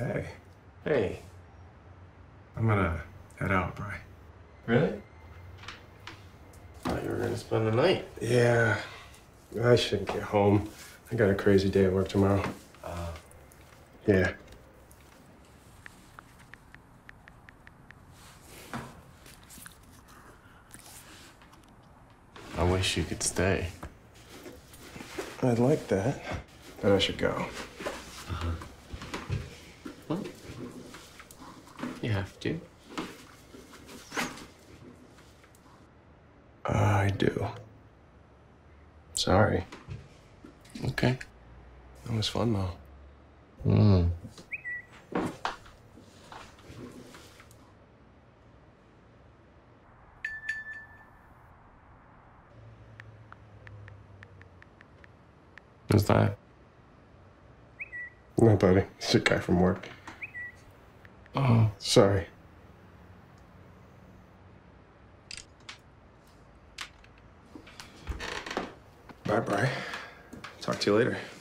Hey. Hey. I'm gonna head out, Bri. Really? Thought you were gonna spend the night. Yeah. I shouldn't get home. I got a crazy day at work tomorrow. Yeah. I wish you could stay. I'd like that, but I should go. Well, you have to. I do. Sorry. Okay. That was fun, though. Mm. Who's that? Nobody. It's a guy from work. Oh. Sorry. Bye, Bri. Talk to you later.